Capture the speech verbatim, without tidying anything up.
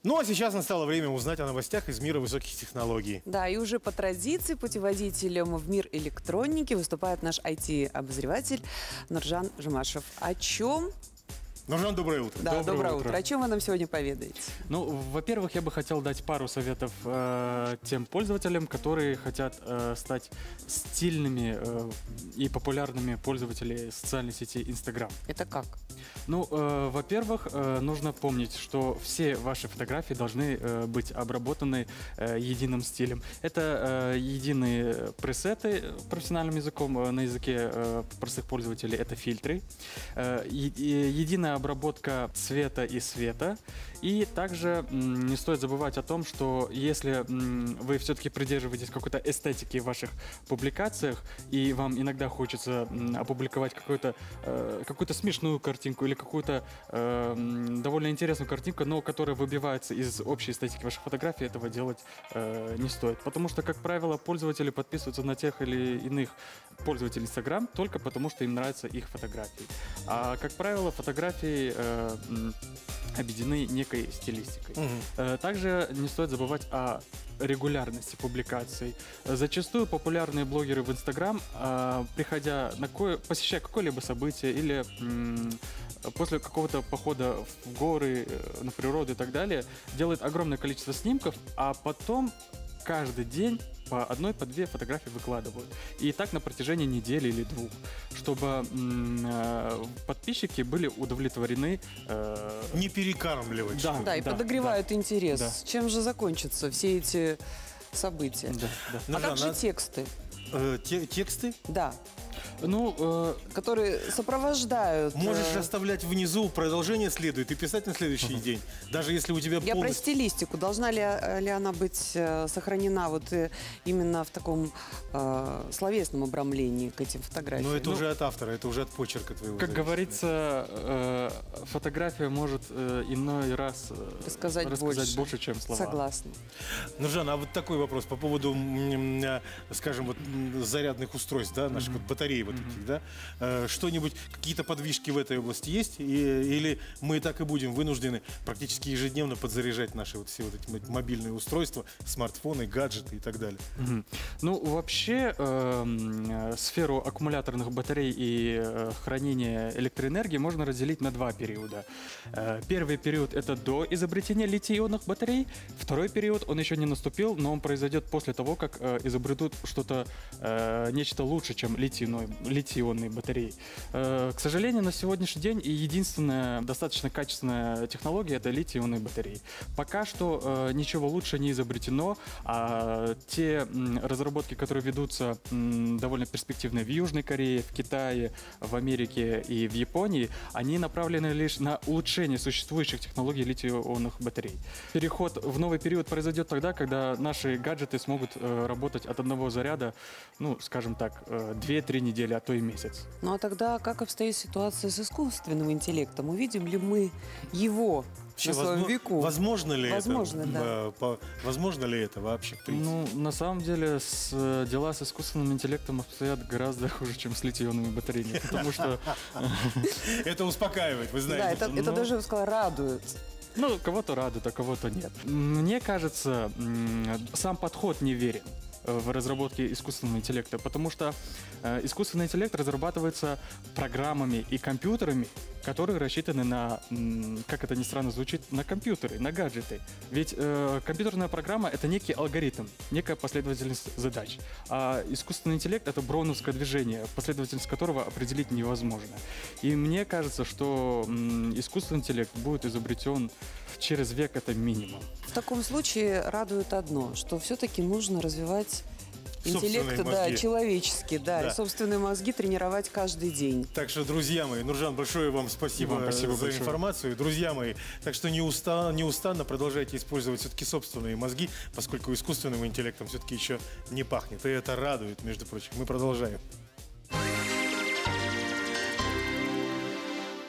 Ну, а сейчас настало время узнать о новостях из мира высоких технологий. Да, и уже по традиции путеводителем в мир электроники выступает наш ай ти-обозреватель Нуржан Жумашев. О чем? Нуржан, доброе утро. Да, доброе, доброе утро. утро. О чем вы нам сегодня поведаете? Ну, во-первых, я бы хотел дать пару советов э, тем пользователям, которые хотят э, стать стильными э, и популярными пользователями социальной сети Instagram. Это как? Ну, э, во-первых, э, нужно помнить, что все ваши фотографии должны э, быть обработаны э, единым стилем. Это э, единые пресеты профессиональным языком, э, на языке э, простых пользователей это фильтры, э, е- единая обработка цвета и света. И также м, не стоит забывать о том, что если м, вы все-таки придерживаетесь какой-то эстетики в ваших публикациях, и вам иногда хочется м, опубликовать какую-то, э, какую-то смешную картинку или какую-то э, м, довольно интересную картинку, но которая выбивается из общей эстетики ваших фотографий, этого делать э, не стоит. Потому что, как правило, пользователи подписываются на тех или иных пользователей Instagram только потому, что им нравятся их фотографии. А, как правило, фотографии э, м, объединены некой стилистикой. Угу. Также не стоит забывать о регулярности публикаций. Зачастую популярные блогеры в Instagram, приходя на кое, посещая какое-либо событие или м, после какого-то похода в горы, на природу и так далее, делают огромное количество снимков, а потом каждый день по одной, по две фотографии выкладывают. И так на протяжении недели или двух, чтобы м- подписчики были удовлетворены. Э- Не перекармливать. Да, да, и да, подогревают да, интерес. Да. Чем же закончатся все эти события? Да, да. А Нуржан, как же на... тексты? Э, те, тексты? Да. Ну, э... которые сопровождают. Можешь э... оставлять внизу, продолжение следует, и писать на следующий uh-huh. день. Даже если у тебя Я полностью... про стилистику. Должна ли, ли она быть э, сохранена вот э, именно в таком э, словесном обрамлении к этим фотографиям? Но это ну, уже от автора, это уже от почерка твоего. Как зависит. говорится, э, фотография может э, иной раз э, рассказать, рассказать больше. больше, чем слова. Согласна. Нуржан, а вот такой вопрос по поводу, скажем, вот зарядных устройств, да, наших mm-hmm. вот батарей вот mm-hmm. этих, да? Что-нибудь, какие-то подвижки в этой области есть? И, или мы так и будем вынуждены практически ежедневно подзаряжать наши вот все вот эти мобильные устройства, смартфоны, гаджеты и так далее? Mm-hmm. Ну, вообще, э, сферу аккумуляторных батарей и э, хранения электроэнергии можно разделить на два периода. Э, первый период – это до изобретения литий-ионных батарей. Второй период, он еще не наступил, но он произойдет после того, как э, изобретут что-то, э, нечто лучше, чем литий-ионные батареи. К сожалению, на сегодняшний день и единственная достаточно качественная технология – это литий-ионные батареи. Пока что э, ничего лучше не изобретено, а те м, разработки, которые ведутся м, довольно перспективные в Южной Корее, в Китае, в Америке и в Японии, они направлены лишь на улучшение существующих технологий литий-ионных батарей. Переход в новый период произойдет тогда, когда наши гаджеты смогут э, работать от одного заряда, ну, скажем так, э, две-три недели, а то и месяц. Ну а тогда как обстоит ситуация с искусственным интеллектом? Увидим ли мы его вообще, на своем возможно, веку? Возможно ли возможно, это? Да. По, возможно ли это вообще? В принципе? Ну, на самом деле, с, дела с искусственным интеллектом обстоят гораздо хуже, чем с литий-ионными батареями, потому что... Это успокаивает, вы знаете. Да, это даже, я бы сказала, радует. Ну, кого-то радует, а кого-то нет. Мне кажется, сам подход неверен в разработке искусственного интеллекта, потому что э, искусственный интеллект разрабатывается программами и компьютерами, которые рассчитаны на, м, как это ни странно звучит, на компьютеры, на гаджеты. Ведь э, компьютерная программа — это некий алгоритм, некая последовательность задач. А искусственный интеллект — это броуновское движение, последовательность которого определить невозможно. И мне кажется, что м, искусственный интеллект будет изобретен через век, это минимум. В таком случае радует одно, что все-таки нужно развивать интеллект, да, человеческий, да, да, и собственные мозги тренировать каждый день. Так что, друзья мои, Нуржан, большое вам спасибо, вам спасибо за большое. информацию. Друзья мои, так что неустанно, неустанно продолжайте использовать все-таки собственные мозги, поскольку искусственным интеллектом все-таки еще не пахнет. И это радует, между прочим. Мы продолжаем.